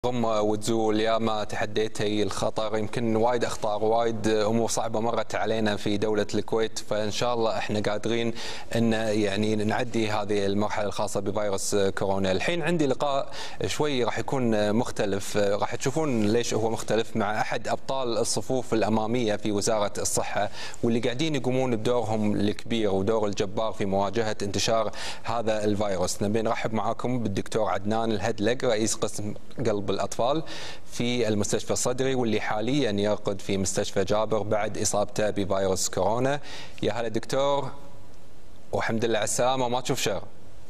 وتزول ياما تحديتي الخطر، يمكن وايد اخطار وايد امور صعبه مرت علينا في دوله الكويت، فان شاء الله احنا قادرين ان يعني نعدي هذه المرحله الخاصه بفيروس كورونا. الحين عندي لقاء شوي راح يكون مختلف، راح تشوفون ليش هو مختلف، مع احد ابطال الصفوف الاماميه في وزاره الصحه واللي قاعدين يقومون بدورهم الكبير ودور الجبار في مواجهه انتشار هذا الفيروس. نبي نرحب معاكم بالدكتور عدنان الهدلق، رئيس قسم قلب الأطفال في المستشفى الصدري، واللي حاليا يرقد في مستشفى جابر بعد إصابته بفيروس كورونا. يا هلا دكتور، والحمد لله على السلامة وما تشوف شر.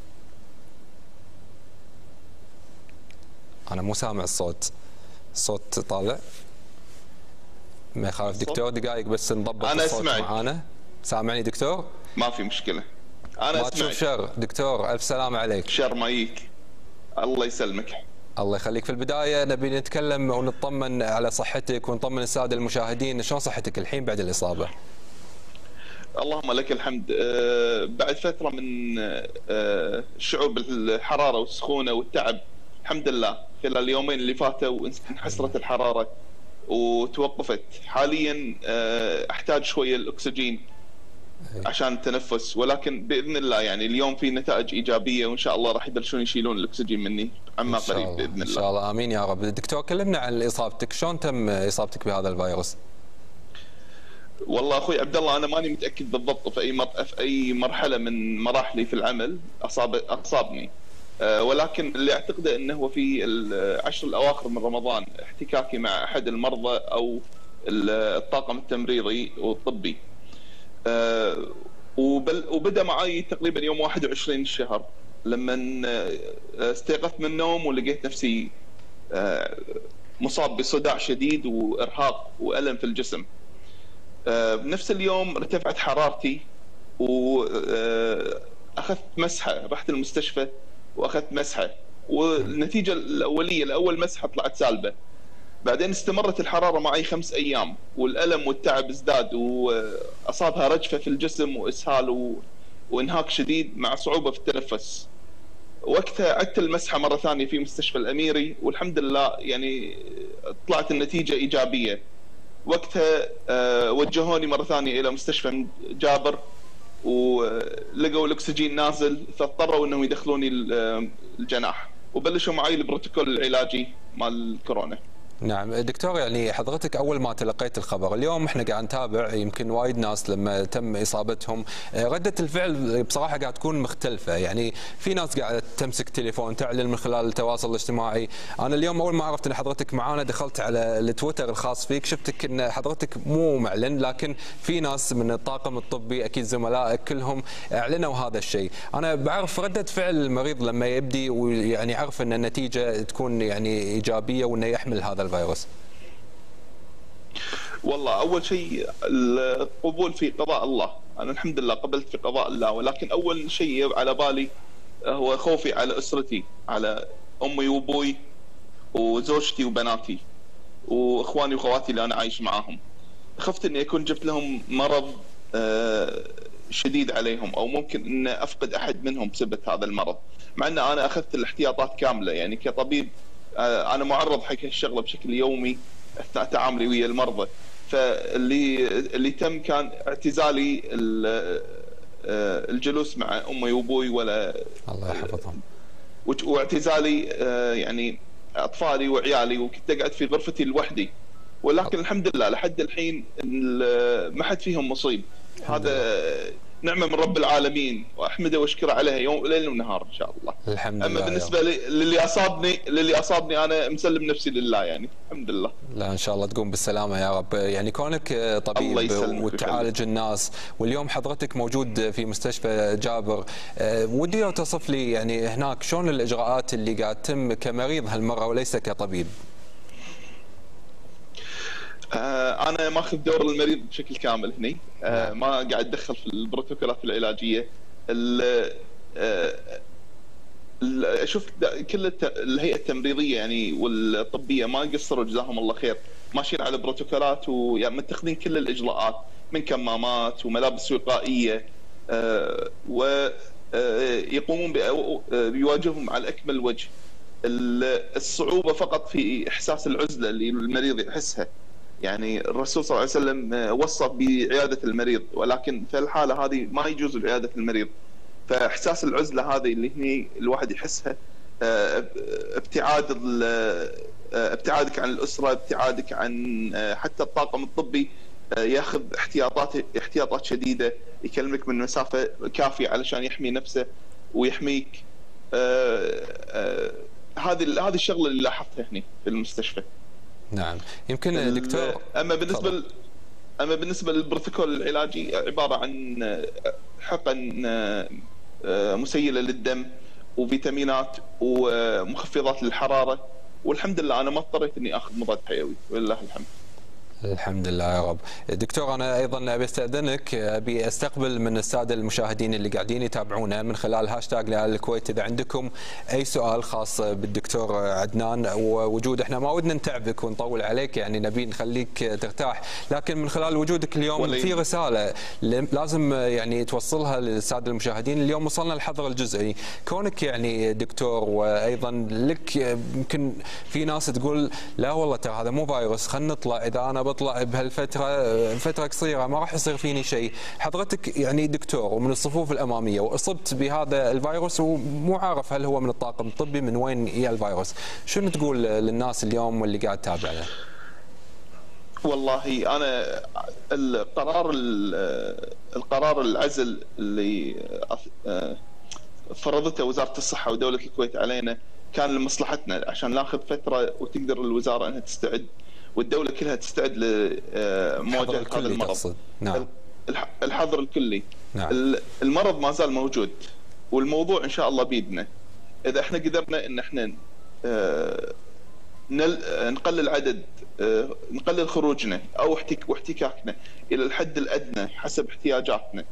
أنا مو سامع الصوت طالع. ما يخالف دكتور، دقائق بس نضبط الصوت معانا. سامعني دكتور؟ ما في مشكلة، أنا ما تشوف شر دكتور، ألف سلامة عليك. شر ما يجيك، الله يسلمك. الله يخليك. في البداية نبي نتكلم ونطمن على صحتك ونطمن السادة المشاهدين، شلون صحتك الحين بعد الإصابة؟ اللهم لك الحمد. بعد فترة من الشعور بالحرارة والسخونة والتعب، الحمد لله خلال اليومين اللي فاتوا انحسرت الحرارة وتوقفت. حاليا أحتاج شوية الأكسجين عشان التنفس، ولكن باذن الله يعني اليوم في نتائج ايجابيه، وان شاء الله راح يبلشون يشيلون الاكسجين مني عما قريب باذن الله. ان شاء الله، امين يا رب. دكتور كلمنا عن اصابتك، شلون تم اصابتك بهذا الفيروس؟ والله اخوي عبد الله، انا ماني متاكد بالضبط في اي مرحله من مراحلي في العمل اصابني، ولكن اللي اعتقده انه هو في العشر الاواخر من رمضان، احتكاكي مع احد المرضى او الطاقم التمريضي والطبي. وبدأ معي تقريبا يوم 21 الشهر، لما استيقظت من النوم ولقيت نفسي مصاب بصداع شديد وإرهاق وألم في الجسم. بنفس اليوم ارتفعت حرارتي وأخذت مسحة، رحت المستشفى وأخذت مسحة، والنتيجة الأولية لأول مسحة طلعت سالبة. بعدين استمرت الحرارة معي 5 أيام، والألم والتعب ازداد، وأصابها رجفة في الجسم وإسهال وإنهاك شديد مع صعوبة في التنفس. وقتها عدت المسحة مرة ثانية في مستشفى الأميري، والحمد لله يعني طلعت النتيجة إيجابية. وقتها وجهوني مرة ثانية إلى مستشفى جابر، ولقوا الأكسجين نازل، فاضطروا أنهم يدخلوني الجناح، وبلشوا معي البروتوكول العلاجي مال الكورونا. نعم دكتور، يعني حضرتك اول ما تلقيت الخبر، اليوم احنا قاعد نتابع يمكن وايد ناس لما تم اصابتهم رده الفعل بصراحه قاعد تكون مختلفه، يعني في ناس قاعده تمسك تليفون تعلن من خلال التواصل الاجتماعي. انا اليوم اول ما عرفت ان حضرتك معانا دخلت على التويتر الخاص فيك، شفتك ان حضرتك مو معلن، لكن في ناس من الطاقم الطبي اكيد زملائك كلهم اعلنوا هذا الشيء. انا بعرف رده فعل المريض لما يبدي ويعني يعرف ان النتيجه تكون يعني ايجابيه وانه يحمل هذا الفيروس. والله اول شيء القبول في قضاء الله، انا الحمد لله قبلت في قضاء الله، ولكن اول شيء على بالي هو خوفي على اسرتي، على امي وابوي وزوجتي وبناتي واخواني واخواتي اللي انا عايش معاهم. خفت اني اكون جبت لهم مرض شديد عليهم، او ممكن ان افقد احد منهم بسبب هذا المرض، مع ان انا اخذت الاحتياطات كامله. يعني كطبيب انا معرض حق هالشغله بشكل يومي اثناء تعاملي ويا المرضى. فاللي تم كان اعتزالي الجلوس مع امي وابوي ولا الله يحفظهم، واعتزالي يعني اطفالي وعيالي، وكنت اقعد في غرفتي لوحدي. ولكن الحمد لله لحد الحين ما حد فيهم مصيب. هذا نعمه من رب العالمين، واحمده واشكره عليها يوم ليل ونهار ان شاء الله. الحمد اما لله. بالنسبه للي اصابني انا مسلم نفسي لله، يعني الحمد لله. لا ان شاء الله تقوم بالسلامه يا رب. يعني كونك طبيب وتعالج الناس، واليوم حضرتك موجود في مستشفى جابر، ودي لو تصف لي يعني هناك شلون الاجراءات اللي قاعد تتم كمريض هالمره وليس كطبيب؟ انا ماخذ دور المريض بشكل كامل هني، ما قاعد اتدخل في البروتوكولات العلاجيه. شوف كل الهيئه التمريضيه يعني والطبيه ما قصروا جزاهم الله خير، ماشيين على بروتوكولات ومتخذين كل الاجراءات من كمامات وملابس وقائيه، ويقومون بيواجههم على اكمل وجه. الصعوبه فقط في احساس العزله اللي المريض يحسها. يعني الرسول صلى الله عليه وسلم وصى بعياده المريض، ولكن في الحاله هذه ما يجوز عياده المريض. فاحساس العزله هذه اللي هني الواحد يحسها، ابتعادك عن الاسره، ابتعادك عن حتى الطاقم الطبي ياخذ احتياطات شديده، يكلمك من مسافه كافيه علشان يحمي نفسه ويحميك. هذه الشغله اللي لاحظتها هنا في المستشفى. نعم. يمكن دكتور، اما بالنسبه للبروتوكول العلاجي عباره عن حقن مسيله للدم وفيتامينات ومخفضات للحراره، والحمد لله انا ما اضطريت اني اخذ مضاد حيوي ولله الحمد. الحمد لله يا رب. دكتور، أنا أيضا أبي أستأذنك، أبي أستقبل من السادة المشاهدين اللي قاعدين يتابعونا من خلال هاشتاج لآل الكويت إذا عندكم أي سؤال خاص بالدكتور عدنان ووجود، إحنا ما ودنا نتعبك ونطول عليك، يعني نبي نخليك ترتاح، لكن من خلال وجودك اليوم في رسالة لازم يعني توصلها للسادة المشاهدين. اليوم وصلنا الحظر الجزئي، كونك يعني دكتور وأيضا لك يمكن في ناس تقول لا والله ترى هذا مو فيروس، خلينا نطلع، إذا أنا بطلع فترة قصيرة ما راح يصير فيني شيء. حضرتك يعني دكتور ومن الصفوف الأمامية وأصبت بهذا الفيروس ومو عارف هل هو من الطاقم الطبي من وين يا الفيروس، شنو تقول للناس اليوم واللي قاعد تتابعنا؟ والله أنا القرار العزل اللي فرضته وزارة الصحة ودولة الكويت علينا كان لمصلحتنا، عشان ناخذ فترة وتقدر الوزارة أنها تستعد والدولة كلها تستعد لمواجهة هذا المرض. نعم. الحظر الكلي. نعم. المرض ما زال موجود والموضوع إن شاء الله بيدنا. إذا احنا قدرنا إن احنا نقلل عدد، نقلل خروجنا أو واحتكاكنا إلى الحد الأدنى حسب احتياجاتنا،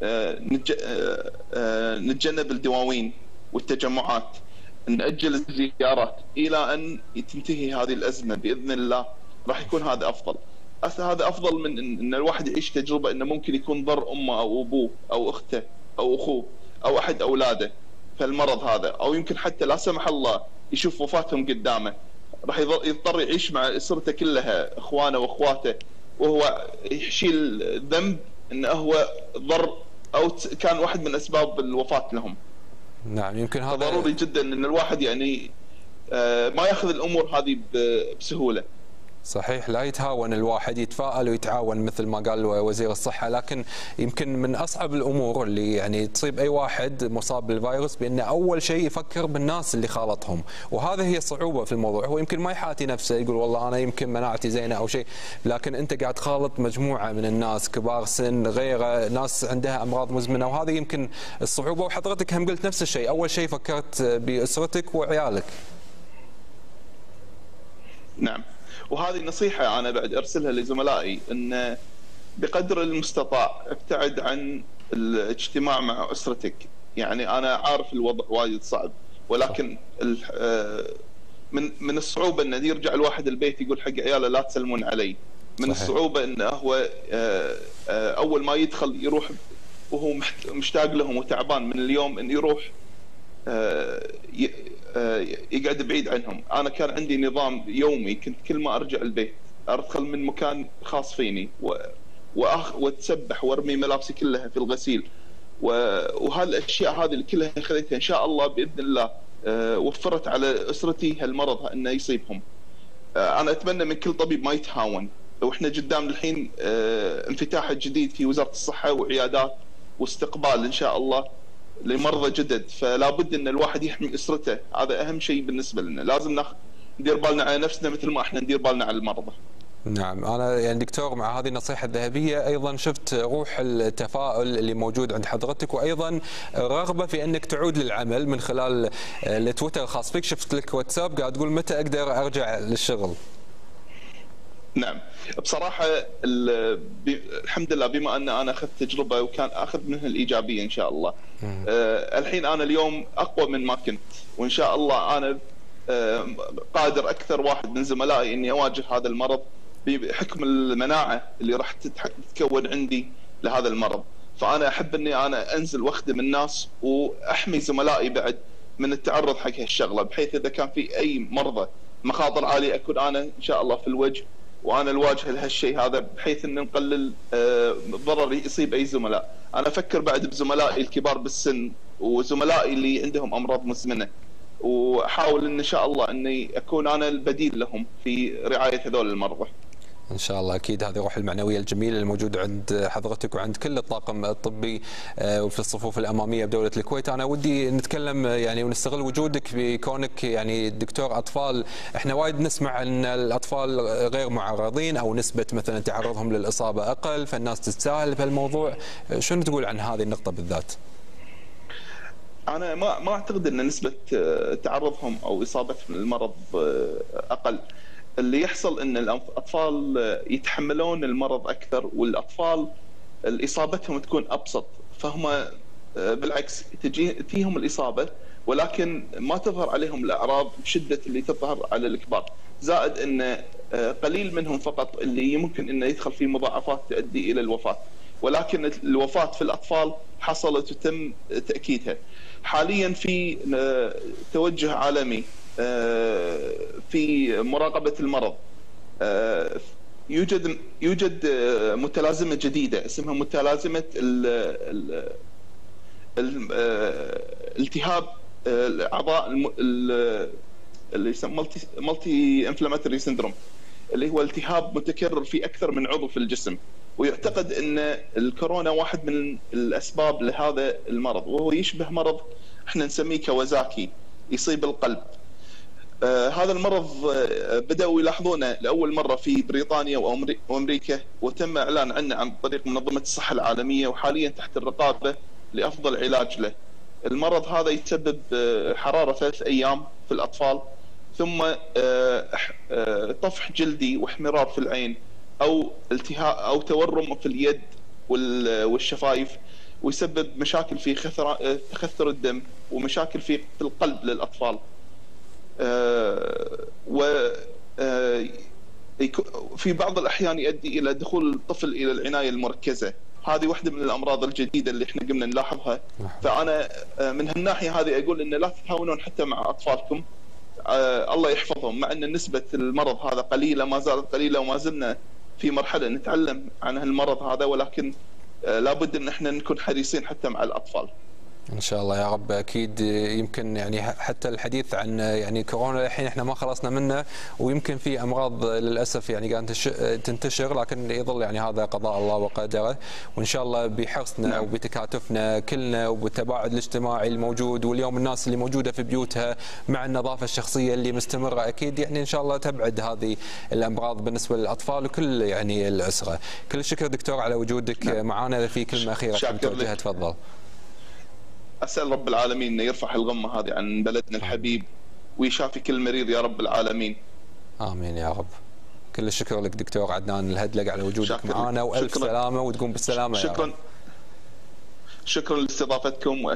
نتجنب الدواوين والتجمعات، نأجل الزيارات إلى أن تنتهي هذه الأزمة بإذن الله، راح يكون هذا أفضل. هذا أفضل من أن الواحد يعيش تجربة أنه ممكن يكون ضر أمه أو أبوه أو أخته أو أخوه أو أحد أولاده فالمرض هذا، أو يمكن حتى لا سمح الله يشوف وفاتهم قدامه، راح يضطر يعيش مع أسرته كلها، إخوانه وأخواته، وهو يشيل ذنب أنه هو ضر أو كان واحد من أسباب الوفاة لهم. نعم. يمكن هذا ضروري جدا ان الواحد يعني ما ياخذ الامور هذه بسهوله. صحيح، لا يتهاون الواحد، يتفائل ويتعاون مثل ما قال وزير الصحة، لكن يمكن من أصعب الأمور اللي يعني تصيب أي واحد مصاب بالفيروس بأنه أول شيء يفكر بالناس اللي خالطهم، وهذا هي الصعوبة في الموضوع. هو يمكن ما يحاتي نفسه يقول والله أنا يمكن مناعتي زينة أو شيء، لكن أنت قاعد تخالط مجموعة من الناس، كبار سن، غيره، ناس عندها أمراض مزمنة، وهذا يمكن الصعوبة. وحضرتك هم قلت نفس الشيء، أول شيء فكرت بأسرتك وعيالك. نعم. وهذه نصيحة أنا بعد أرسلها لزملائي، أن بقدر المستطاع ابتعد عن الاجتماع مع أسرتك. يعني أنا عارف الوضع وايد صعب، ولكن من الصعوبة أن يرجع الواحد البيت يقول حق عياله لا تسلمون علي. من صحيح. الصعوبة أنه هو أول ما يدخل يروح وهو مشتاق لهم وتعبان من اليوم، أن يروح يقعد بعيد عنهم. أنا كان عندي نظام يومي، كنت كل ما أرجع البيت أدخل من مكان خاص فيني وأتسبح وأرمي ملابسي كلها في الغسيل، وهالأشياء هذه كلها خذيتها إن شاء الله بإذن الله وفرت على أسرتي هالمرض أنه يصيبهم. أنا أتمنى من كل طبيب ما يتهاون، وإحنا قدام الحين انفتاح جديد في وزارة الصحة وعيادات واستقبال إن شاء الله لمرضى جدد، فلا بد ان الواحد يحمي اسرته، هذا اهم شيء بالنسبه لنا. لازم ندير بالنا على نفسنا مثل ما احنا ندير بالنا على المرضى. نعم. انا يعني دكتور مع هذه النصيحه الذهبيه ايضا شفت روح التفاؤل اللي موجود عند حضرتك، وايضا رغبه في انك تعود للعمل من خلال التويتر الخاص فيك. شفت لك واتساب قاعد تقول متى اقدر ارجع للشغل. نعم. بصراحة الحمد لله بما أن أنا أخذت تجربة وكان أخذ منها الإيجابية إن شاء الله. الحين أنا اليوم أقوى من ما كنت، وإن شاء الله أنا قادر أكثر واحد من زملائي إني أواجه هذا المرض بحكم المناعة اللي راح تتكون عندي لهذا المرض. فأنا أحب إني أنا أنزل وأخدم الناس وأحمي زملائي بعد من التعرض حق هالشغله، بحيث اذا كان في اي مرضى مخاطر عاليه اكون انا ان شاء الله في الوجه وانا الواجهه لهالشيء هذا، بحيث ان نقلل ضرر يصيب اي زملاء. انا افكر بعد بزملائي الكبار بالسن وزملائي اللي عندهم امراض مزمنه، واحاول ان شاء الله اني اكون انا البديل لهم في رعايه هذول المرضى. ان شاء الله اكيد هذه الروح المعنويه الجميله الموجوده عند حضرتك وعند كل الطاقم الطبي وفي الصفوف الاماميه بدوله الكويت. انا ودي نتكلم يعني ونستغل وجودك بكونك يعني دكتور اطفال. احنا وايد نسمع ان الاطفال غير معرضين او نسبه مثلا تعرضهم للاصابه اقل، فالناس تتساهل في الموضوع. شنو تقول عن هذه النقطه بالذات؟ انا ما اعتقد ان نسبه تعرضهم او اصابتهم للمرض اقل. اللي يحصل ان الاطفال يتحملون المرض اكثر، والاطفال اصابتهم تكون ابسط، فهم بالعكس تجيهم الاصابه ولكن ما تظهر عليهم الاعراض بشده اللي تظهر على الكبار. زائد ان قليل منهم فقط اللي يمكن انه يدخل في مضاعفات تؤدي الى الوفاه، ولكن الوفاه في الاطفال حصلت وتم تاكيدها. حاليا في توجه عالمي في مراقبة المرض. يوجد متلازمة جديدة اسمها متلازمة التهاب الأعضاء اللي يسمى مالتي انفلاماتوري سيندروم، اللي هو التهاب متكرر في أكثر من عضو في الجسم. ويعتقد أن الكورونا واحد من الأسباب لهذا المرض، وهو يشبه مرض احنا نسميه كوازاكي، يصيب القلب. هذا المرض بدأوا يلاحظونه لأول مرة في بريطانيا وأمريكا، وتم إعلان عنه عن طريق منظمة الصحة العالمية، وحاليا تحت الرقابة لأفضل علاج له. المرض هذا يسبب حرارة 3 أيام في الأطفال، ثم طفح جلدي واحمرار في العين، أو التهاب أو تورم في اليد والشفايف، ويسبب مشاكل في تخثر الدم ومشاكل في القلب للأطفال. وفي بعض الأحيان يؤدي إلى دخول الطفل إلى العناية المركزة. هذه واحدة من الأمراض الجديدة اللي احنا قمنا نلاحظها. فأنا من هالناحية هذه أقول إن لا تتهاونون حتى مع أطفالكم، الله يحفظهم، مع أن نسبة المرض هذا قليلة، ما زالت قليلة، وما زلنا في مرحلة نتعلم عن المرض هذا، ولكن لابد أن احنا نكون حريصين حتى مع الأطفال. ان شاء الله يا رب. اكيد يمكن يعني حتى الحديث عن يعني كورونا الحين احنا ما خلصنا منه، ويمكن في امراض للاسف يعني قاعده تنتشر، لكن يظل يعني هذا قضاء الله وقدره. وان شاء الله بحرصنا وبتكاتفنا كلنا وبالتباعد الاجتماعي الموجود، واليوم الناس اللي موجوده في بيوتها مع النظافه الشخصيه اللي مستمره، اكيد يعني ان شاء الله تبعد هذه الامراض بالنسبه للاطفال وكل يعني الاسره. كل الشكر دكتور على وجودك معنا. في كلمه اخيره توجهها تفضل. أسأل رب العالمين أن يرفع الغمة هذه عن بلدنا الحبيب ويشافي كل مريض يا رب العالمين. آمين يا رب. كل الشكر لك دكتور عدنان الهدلق على وجودك معنا، وألف سلامة وتقوم بالسلامة يا رب. شكرا لاستضافتكم،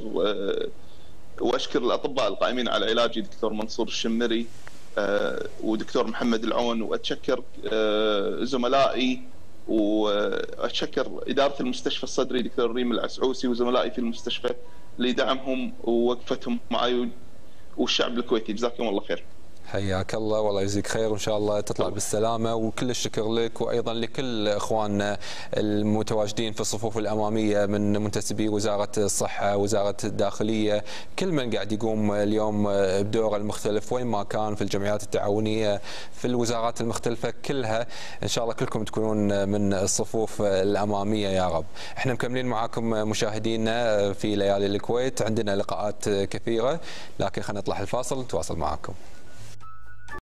وأشكر الأطباء القائمين على علاجي دكتور منصور الشمري ودكتور محمد العون، وأتشكر زملائي، وأتشكر إدارة المستشفى الصدري دكتور ريم العسعوسي وزملائي في المستشفى لدعمهم ووقفتهم معي والشعب الكويتي. جزاكم الله خير. حياك الله والله يجزيك خير، وان شاء الله تطلع بالسلامه. وكل الشكر لك، وايضا لكل اخواننا المتواجدين في الصفوف الاماميه من منتسبي وزاره الصحه، وزاره الداخليه، كل من قاعد يقوم اليوم بدوره المختلف وين ما كان في الجمعيات التعاونيه في الوزارات المختلفه كلها. ان شاء الله كلكم تكونون من الصفوف الاماميه يا رب. احنا مكملين معاكم مشاهدينا في ليالي الكويت، عندنا لقاءات كثيره، لكن خلينا نطلع الفاصل نتواصل معاكم.